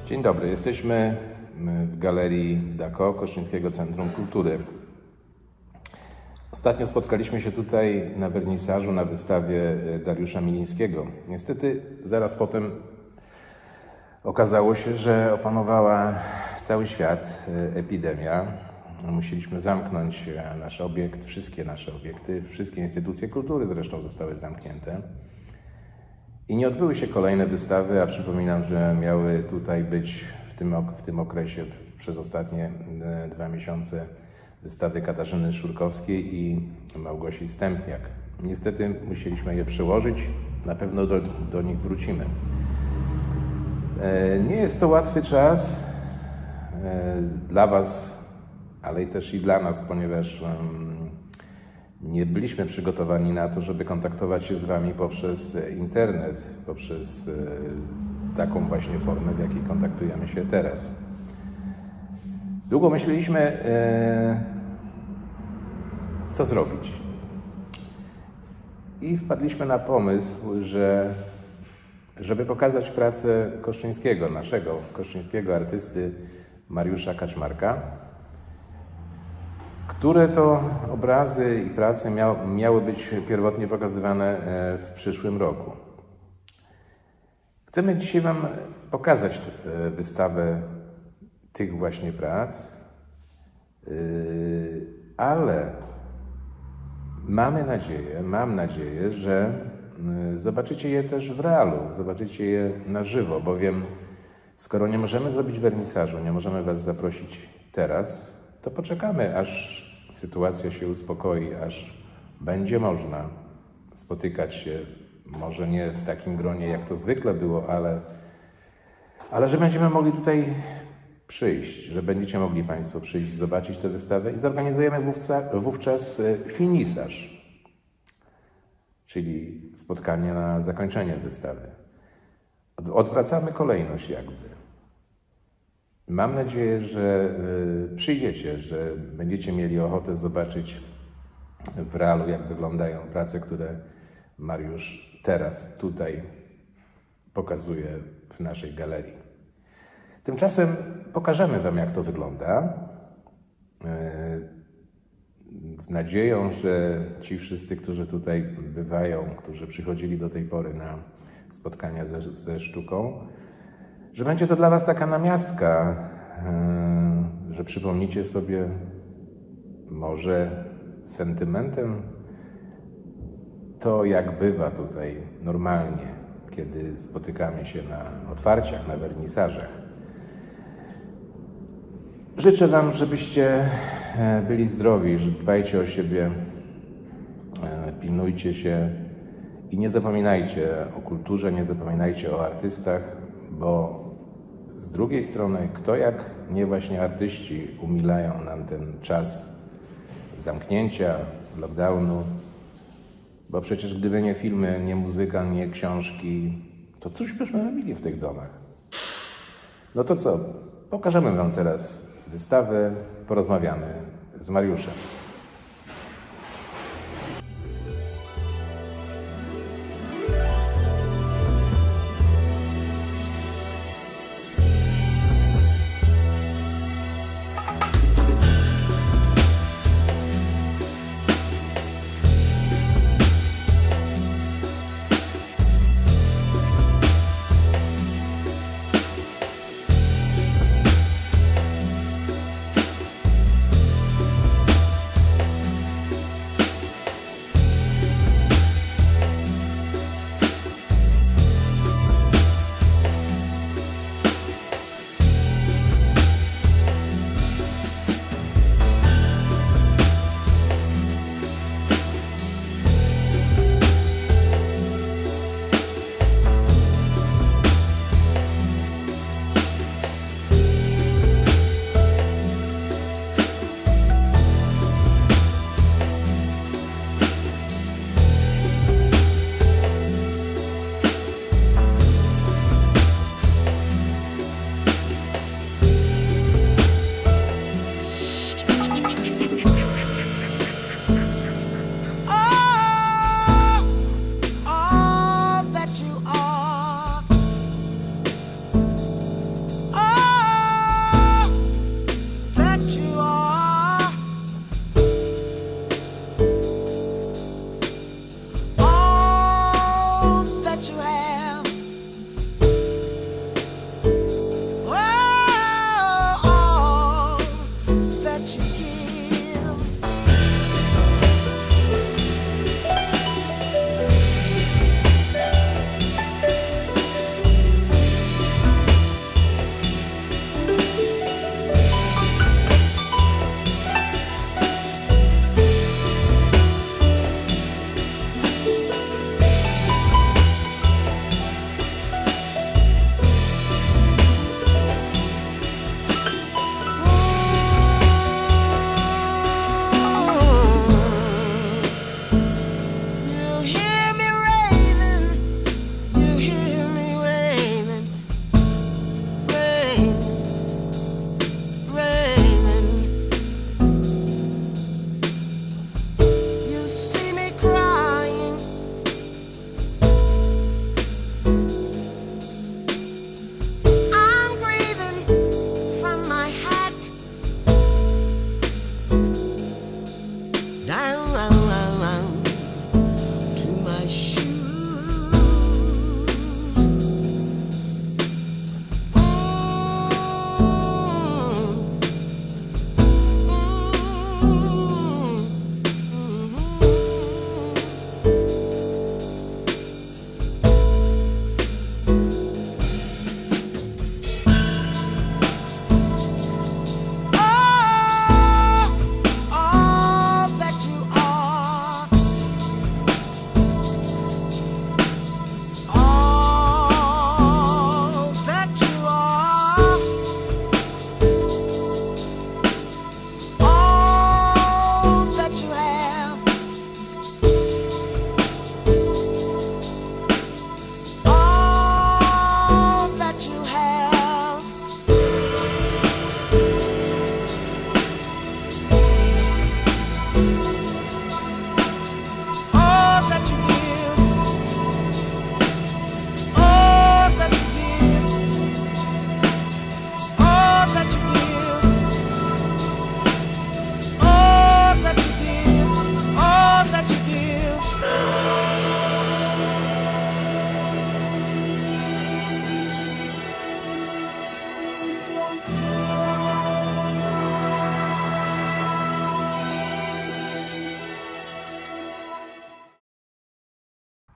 Dzień dobry, jesteśmy w Galerii Dako, Koszalińskiego Centrum Kultury. Ostatnio spotkaliśmy się tutaj na wernisażu na wystawie Dariusza Milińskiego. Niestety zaraz potem okazało się, że opanowała cały świat epidemia. Musieliśmy zamknąć nasz obiekt, wszystkie nasze obiekty, wszystkie instytucje kultury zresztą zostały zamknięte. I nie odbyły się kolejne wystawy, a przypominam, że miały tutaj być w tym okresie przez ostatnie 2 miesiące wystawy Katarzyny Szurkowskiej i Małgosi Stępniak. Niestety musieliśmy je przełożyć, na pewno do nich wrócimy. Nie jest to łatwy czas dla Was, ale też i dla nas, ponieważ nie byliśmy przygotowani na to, żeby kontaktować się z Wami poprzez internet, poprzez taką właśnie formę, w jakiej kontaktujemy się teraz. Długo myśleliśmy, co zrobić. I wpadliśmy na pomysł, żeby pokazać pracę Koszalińskiego, naszego koszalińskiego artysty Mariusza Kaczmarka, które to obrazy i prace miały być pierwotnie pokazywane w przyszłym roku. Chcemy dzisiaj Wam pokazać wystawę tych właśnie prac, ale mam nadzieję, że zobaczycie je też w realu, zobaczycie je na żywo, bowiem skoro nie możemy zrobić wernisażu, nie możemy Was zaprosić teraz, to poczekamy, aż sytuacja się uspokoi, aż będzie można spotykać się, może nie w takim gronie, jak to zwykle było, ale że będziemy mogli tutaj przyjść, że będziecie mogli Państwo przyjść, zobaczyć tę wystawę i zorganizujemy wówczas finisaż, czyli spotkanie na zakończenie wystawy. Odwracamy kolejność jakby. Mam nadzieję, że przyjdziecie, że będziecie mieli ochotę zobaczyć w realu, jak wyglądają prace, które Mariusz teraz tutaj pokazuje w naszej galerii. Tymczasem pokażemy Wam, jak to wygląda, z nadzieją, że ci wszyscy, którzy tutaj bywają, którzy przychodzili do tej pory na spotkania ze sztuką, że będzie to dla Was taka namiastka, że przypomnicie sobie może sentymentem to, jak bywa tutaj normalnie, kiedy spotykamy się na otwarciach, na wernisażach. Życzę Wam, żebyście byli zdrowi, że dbajcie o siebie, pilnujcie się i nie zapominajcie o kulturze, nie zapominajcie o artystach, bo z drugiej strony, kto jak nie właśnie artyści umilają nam ten czas zamknięcia, lockdownu, bo przecież gdyby nie filmy, nie muzyka, nie książki, to cóż byśmy robili w tych domach? No to co? Pokażemy Wam teraz wystawę, porozmawiamy z Mariuszem.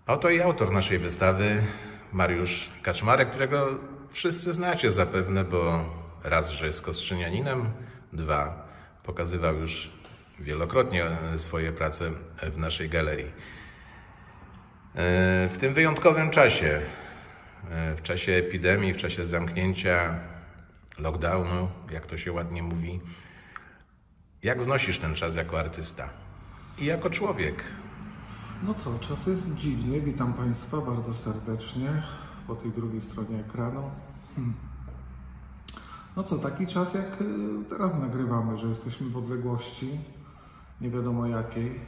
Oto i autor naszej wystawy, Mariusz Kaczmarek, którego wszyscy znacie zapewne, bo raz, że jest kostrzynianinem, dwa, pokazywał już wielokrotnie swoje prace w naszej galerii. W tym wyjątkowym czasie, w czasie epidemii, w czasie zamknięcia, lockdownu, jak to się ładnie mówi, jak znosisz ten czas jako artysta i jako człowiek? No co, czas jest dziwny. Witam Państwa bardzo serdecznie po tej drugiej stronie ekranu. No co, taki czas jak teraz nagrywamy, że jesteśmy w odległości, nie wiadomo jakiej.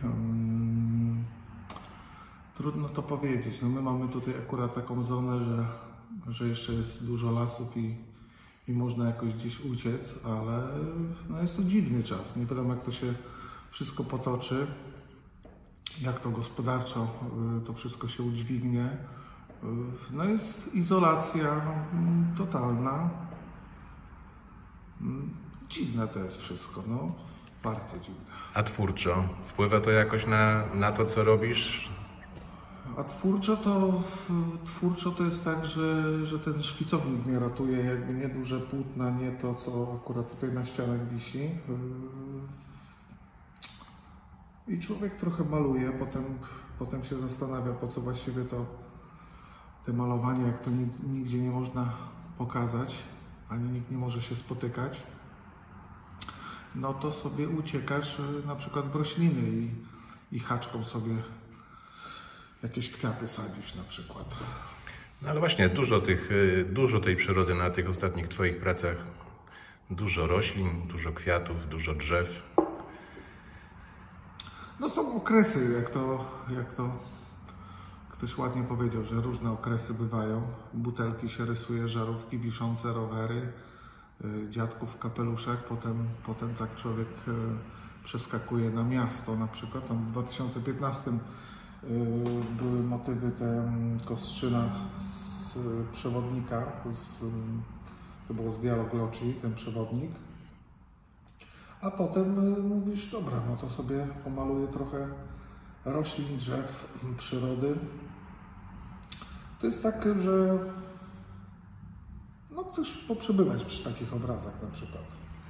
Trudno to powiedzieć. No my mamy tutaj akurat taką zonę, że jeszcze jest dużo lasów i można jakoś gdzieś uciec, ale no jest to dziwny czas. Nie wiadomo, jak to się wszystko potoczy, jak to gospodarczo to wszystko się udźwignie. No jest izolacja totalna. Dziwne to jest wszystko, no bardzo dziwne. A twórczo? Wpływa to jakoś na to, co robisz? A twórczo to jest tak, że ten szkicownik mnie ratuje, jakby nie duże płótna, nie to, co akurat tutaj na ścianach wisi. I człowiek trochę maluje, potem się zastanawia, po co właściwie te malowanie, jak to nigdzie nie można pokazać, ani nikt nie może się spotykać. No to sobie uciekasz na przykład w rośliny i haczką sobie jakieś kwiaty sadzisz na przykład. No ale właśnie, dużo tej przyrody na tych ostatnich Twoich pracach. Dużo roślin, dużo kwiatów, dużo drzew. No są okresy, jak to ktoś ładnie powiedział, że różne okresy bywają. Butelki się rysuje, żarówki wiszące, rowery, dziadków w kapeluszach. Potem tak człowiek przeskakuje na miasto na przykład. Tam w 2015 były motywy Kostrzyna z przewodnika, to było z Dialog Loci, ten przewodnik. A potem mówisz, dobra, no to sobie pomaluję trochę roślin, drzew, przyrody. To jest tak, że no chcesz poprzebywać przy takich obrazach na przykład.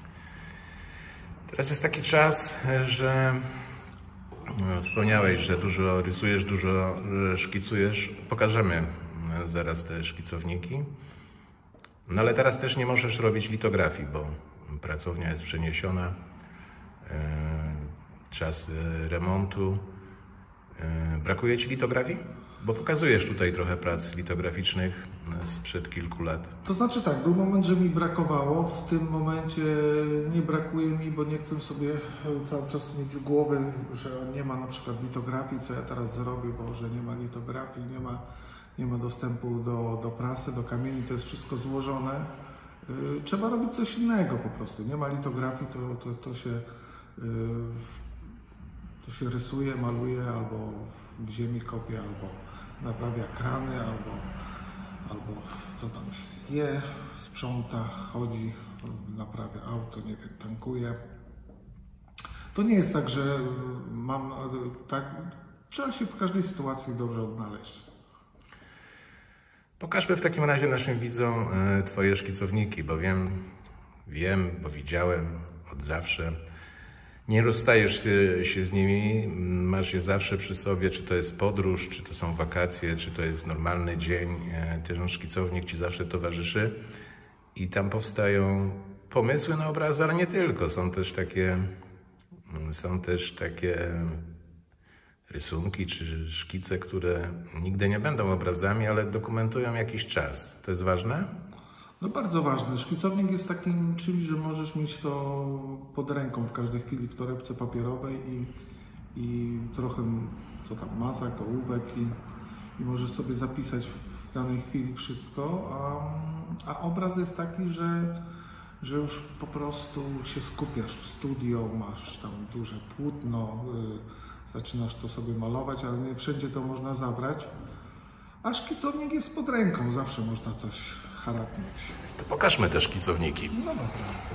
Teraz jest taki czas, że wspomniałeś, że dużo rysujesz, dużo szkicujesz. Pokażemy zaraz te szkicowniki. No ale teraz też nie możesz robić litografii, bo pracownia jest przeniesiona, czas remontu. Brakuje Ci litografii? Bo pokazujesz tutaj trochę prac litograficznych sprzed kilku lat. To znaczy tak, był moment, że mi brakowało. W tym momencie nie brakuje mi, bo nie chcę sobie cały czas mieć w głowie, że nie ma na przykład litografii, co ja teraz zrobię, bo że nie ma litografii, nie ma dostępu do prasy, do kamieni, to jest wszystko złożone. Trzeba robić coś innego po prostu. Nie ma litografii, to się rysuje, maluje, albo w ziemi kopie, albo naprawia krany, albo co tam się je, sprząta, chodzi, naprawia auto, nie wiem, tankuje. To nie jest tak, że trzeba się w każdej sytuacji dobrze odnaleźć. Pokażmy w takim razie naszym widzom Twoje szkicowniki, bo bo widziałem od zawsze. Nie rozstajesz się z nimi, masz je zawsze przy sobie, czy to jest podróż, czy to są wakacje, czy to jest normalny dzień. Ten szkicownik Ci zawsze towarzyszy i tam powstają pomysły na obrazy, ale nie tylko. Są też takie rysunki czy szkice, które nigdy nie będą obrazami, ale dokumentują jakiś czas. To jest ważne? No bardzo ważne. Szkicownik jest takim czymś, że możesz mieć to pod ręką w każdej chwili w torebce papierowej i trochę co tam mazak, ołówek i możesz sobie zapisać w danej chwili wszystko, a obraz jest taki, że już po prostu się skupiasz w studio, masz tam duże płótno, zaczynasz to sobie malować, ale nie wszędzie to można zabrać, a szkicownik jest pod ręką, zawsze można coś haratnąć. To pokażmy te szkicowniki. No dobra.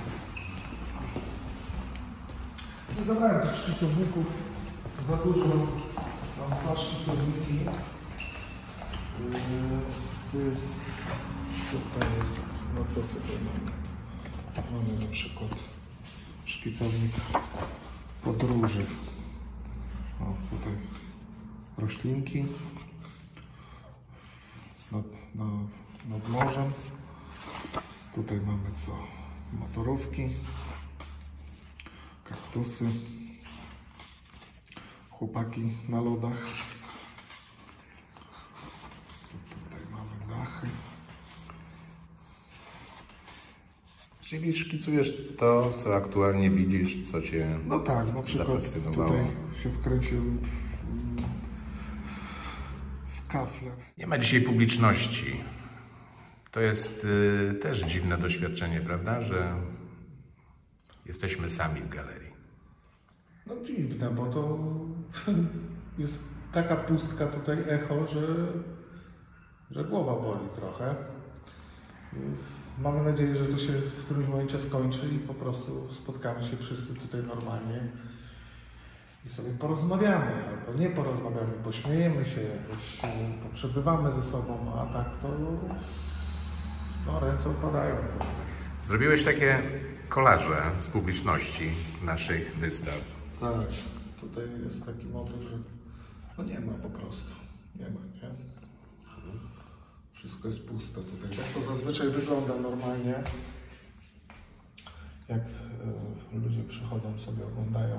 Nie zabrałem tych szkicowników za dużo, mam dwa szkicowniki. Tutaj jest, no co tutaj mamy? Mamy na przykład szkicownik podróży. O, tutaj roślinki nad morzem. Tutaj mamy co? Motorówki, kaktusy, chłopaki na lodach. Co tutaj mamy? Dachy. Czyli szkicujesz to, co aktualnie widzisz, co cię No tak, na przykład zafascynowało. tutaj się wkręciłem w kafle. Nie ma dzisiaj publiczności. To jest też dziwne doświadczenie, prawda, że jesteśmy sami w galerii. No dziwne, bo to jest taka pustka tutaj, echo, że głowa boli trochę. Mamy nadzieję, że to się w którymś momencie skończy i po prostu spotkamy się wszyscy tutaj normalnie i sobie porozmawiamy, albo nie porozmawiamy, pośmiejemy się, jakoś poprzebywamy ze sobą, a tak to no, ręce upadają. Zrobiłeś takie kolaże z publiczności naszych wystaw. Tak, tutaj jest taki motyw, że no nie ma po prostu, nie ma, nie? Wszystko jest puste tutaj. Tak to zazwyczaj wygląda normalnie, jak ludzie przychodzą, sobie oglądają.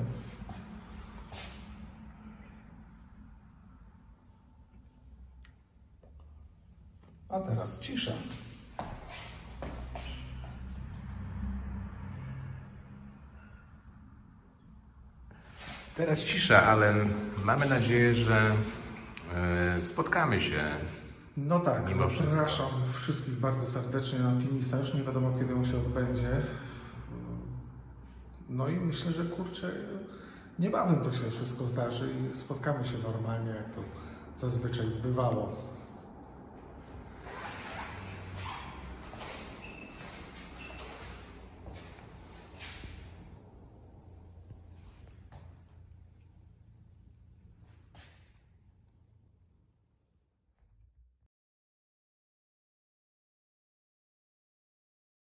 A teraz cisza. Teraz cisza, ale mamy nadzieję, że spotkamy się. No tak, Mimo wszystko. zapraszam wszystkich bardzo serdecznie na finisaż. Nie wiadomo, kiedy on się odbędzie. No i myślę, że kurczę, niebawem to się wszystko zdarzy i spotkamy się normalnie, jak to zazwyczaj bywało.